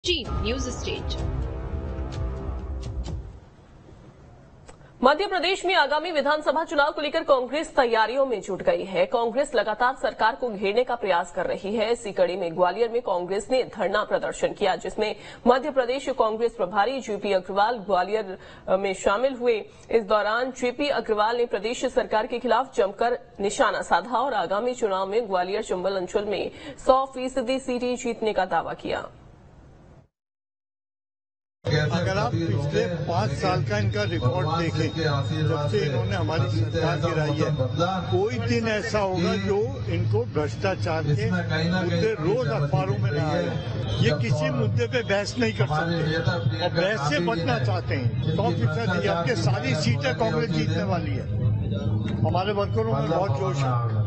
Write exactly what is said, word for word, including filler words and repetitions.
जी news stage. Madhya Pradesh में आगामी विधानसभा चुनाव को लेकर कांग्रेस तैयारियों में जुट गई है। कांग्रेस लगातार सरकार को घेरने का प्रयास कर रही है। इसी कड़ी में ग्वालियर में कांग्रेस ने धरना प्रदर्शन किया, जिसमें मध्य प्रदेश कांग्रेस प्रभारी जेपी अग्रवाल ग्वालियर में शामिल हुए। इस दौरान जेपी अग्रवाल ने प्रदेश सरकार के खिलाफ जमकर निशाना साधा और आगामी चुनाव में ग्वालियर चंबल अंचल में सौ फीसदी सीटें जीतने का दावा किया। अगर आप पिछले पाँच साल का इनका रिकॉर्ड देखें, जब से इन्होंने हमारी सरकार गिराई है, कोई दिन ऐसा होगा जो इनको भ्रष्टाचार के मुद्दे रोज अखबारों में ना आए। ये किसी मुद्दे पे बहस नहीं कर सकते और बहस से बचना चाहते हैं। सौ फीसदी आपके सारी सीटें कांग्रेस जीतने वाली है। हमारे वर्करों में बहुत जोश है।